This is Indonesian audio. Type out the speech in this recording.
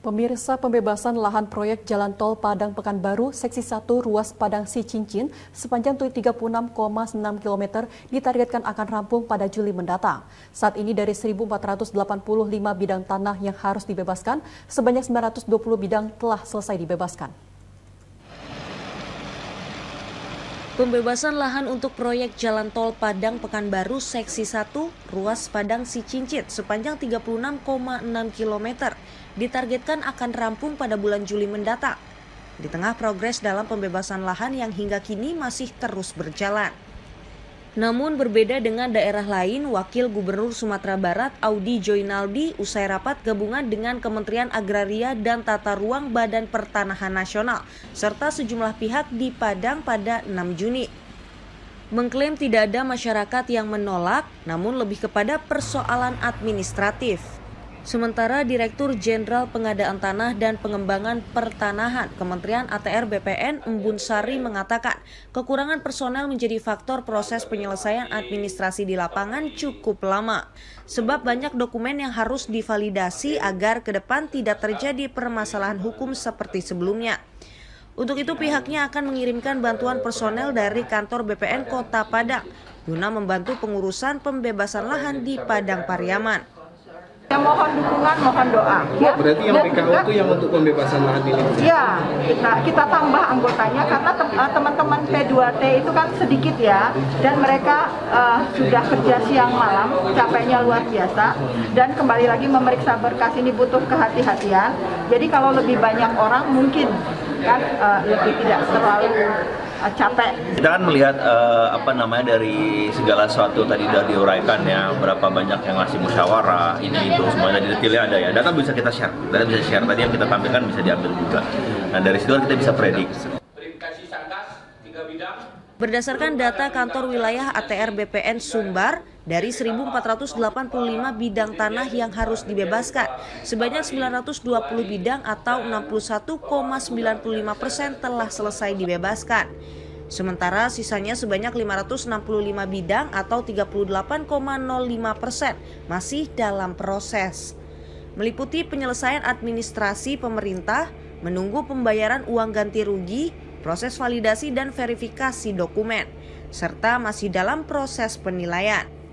Pemirsa, pembebasan lahan proyek Jalan Tol Padang Pekanbaru Seksi 1 Ruas Padang Sicincin sepanjang 36,6 km ditargetkan akan rampung pada Juli mendatang. Saat ini dari 1.485 bidang tanah yang harus dibebaskan, sebanyak 920 bidang telah selesai dibebaskan. Pembebasan lahan untuk proyek Jalan Tol Padang Pekanbaru Seksi 1 Ruas Padang Sicincin sepanjang 36,6 km ditargetkan akan rampung pada bulan Juli mendatang. Di tengah progres dalam pembebasan lahan yang hingga kini masih terus berjalan. Namun berbeda dengan daerah lain, Wakil Gubernur Sumatera Barat Audi Joinaldi usai rapat gabungan dengan Kementerian Agraria dan Tata Ruang Badan Pertanahan Nasional serta sejumlah pihak di Padang pada 6 Juni. Mengklaim tidak ada masyarakat yang menolak, namun lebih kepada persoalan administratif. Sementara Direktur Jenderal Pengadaan Tanah dan Pengembangan Pertanahan Kementerian ATR BPN Embun Sari mengatakan kekurangan personel menjadi faktor proses penyelesaian administrasi di lapangan cukup lama. Sebab banyak dokumen yang harus divalidasi agar ke depan tidak terjadi permasalahan hukum seperti sebelumnya. Untuk itu pihaknya akan mengirimkan bantuan personel dari kantor BPN Kota Padang guna membantu pengurusan pembebasan lahan di Padang Pariaman. Ya, mohon dukungan, mohon doa. Ya, berarti yang PKO itu yang untuk pembebasan lahan ini? Ya, kita tambah anggotanya karena teman-teman P2T itu kan sedikit ya, dan mereka sudah kerja siang malam, capeknya luar biasa, dan kembali lagi memeriksa berkas ini butuh kehati-hatian. Jadi kalau lebih banyak orang mungkin kan lebih tidak terlalu capek. Kita kan melihat dari segala sesuatu tadi sudah diuraikan ya, berapa banyak yang ngasih musyawarah, ini itu semuanya di detailnya ada ya. Data bisa kita share, tadi yang kita tampilkan bisa diambil juga. Nah dari situ kita bisa prediksi. Berdasarkan data kantor wilayah ATR BPN Sumbar, dari 1.485 bidang tanah yang harus dibebaskan, sebanyak 920 bidang atau 61,95% telah selesai dibebaskan. Sementara sisanya sebanyak 565 bidang atau 38,05% masih dalam proses. Meliputi penyelesaian administrasi pemerintah, menunggu pembayaran uang ganti rugi, proses validasi dan verifikasi dokumen, serta masih dalam proses penilaian.